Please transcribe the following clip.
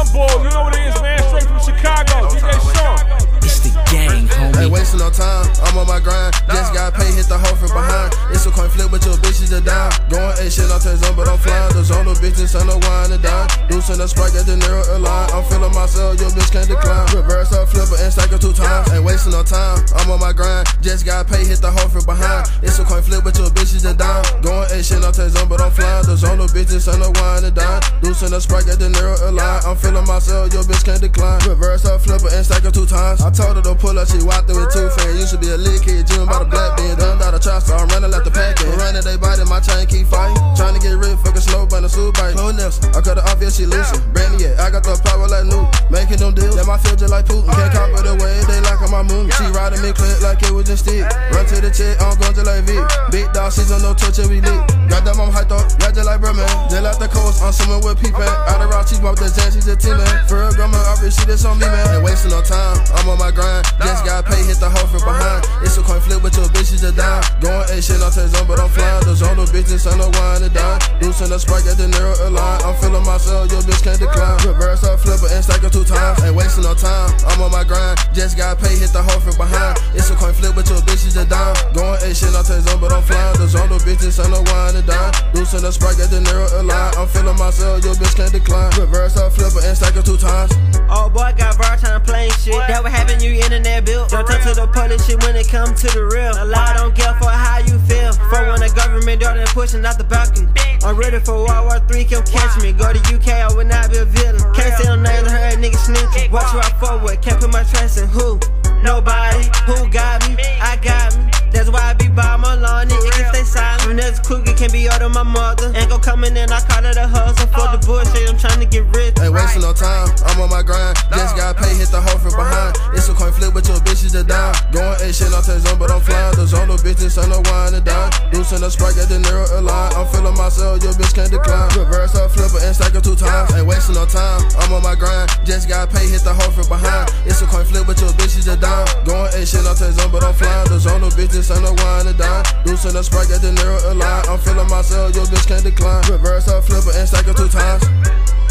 Rumble, you know what it is, man. Straight from Chicago, DJ Sean. It's the gang, homie. Ain't wasting no time, I'm on my grind. Just got paid, hit the hoe from behind. It's a coin flip, but your bitches are down. Going a shit, I'm zone, but I'm flying. The zone, no bitches, and no wine and dime. Deucing the Sprite, get the Nero align. I'm feeling myself, your bitch can't decline. Reverse up, flipper, and cycle 2 times. Ain't wasting no time, I'm on my grind. Just got paid, hit the hoe from behind. It's a coin flip, but your bitches are down. Going a shit, I'm zone, but I'm flying. The zone, no bitches, and no wine and dime. Deucing the Sprite, get the Nero align. I'm feeling myself, your bitch can't decline. Reverse up, flipper, and cycle 2 times. I told her to pull up, she walked through with 2 fans. Used to be a lit kid, dreaming about a black bean. Done out of trap, so I'm running like the pack. Running they body, my chain keep fighting. Trying to get rid, fucking slow, but the suit bite. Clone nips, I cut her off, yeah, she loosen. Brandy, yeah, I got the power like new. Making them deals, yeah, my feel just like Putin. Can't cop it away, they like on my moon. She riding me clip like it was just stick. Run to the chick, I'm going just like Vic. Big dog, she's on no touch, we lit. Got them, I'm hyped up, yeah, just like Bremen. Just like the coast, I'm swimming with people. Out of rock, she's about the jazz, she's a team, man. For a grandma, I bitch, she just on me, man. Ain't wasting no time, I'm on my grind. Just got paid, hit the hoe from behind. It's a coin flip, but your bitches are down. Going a shit, I'm zone, but I'm flying. The zone, no bitches, and no wine and dime. Deucing the Sprite, get the Nero align. I'm feeling myself, your bitch can't decline. Reverse up, flipper, and cycle 2 times. Ain't wasting no time, I'm on my grind. Just got paid, hit the hoe from behind. It's a coin flip, but your bitches are down. Going a shit, I'm zone, but I'm flying. The zone, no bitches, and no wine and dime. Deucing the Sprite, get the Nero align. I'm feeling myself, your bitch can't decline. Reverse up, flipper, and cycle 2 times. Oh boy, got bar time playing shit. That what having you internet built. Don't talk to the police shit when it come to the real. A lot don't care for how you feel. For when the government door they pushing out the balcony. I'm ready for World War III, come catch me. Go to UK, I would not be a villain. Can't say no names, I heard niggas snitching. Watch who I fuck with, can't put my trust in who? Nobody. Who got me? I got me. That's why I be by my lawn, it can stay silent. When there's cookie, can't be out of my mother. Ain't gon' come in and I call it a hustle. For the bullshit, I'm trying to get rich. Ain't wasting no time, I'm on my grind. Just got paid, hit the hoe from behind. It's a coin flip, but your bitches are down. Going a shit, I'm zone, but I'm flying. The zone, no bitches, and no wine and dime. Deucing the Sprite, get the Nero align. I'm feeling myself, your bitch can't decline. Reverse up, flipper, and cycle 2 times. Ain't wasting no time, I'm on my grind. Just got paid, hit the hoe from behind. It's a coin flip, but your bitches are down. Going a shit, I'm zone, but I'm flying. The zone, no bitches, and no wine and dime. Deucing the Sprite, get the Nero align. I'm feeling myself, your bitch can't decline. Reverse up, flipper, and cycle 2 times.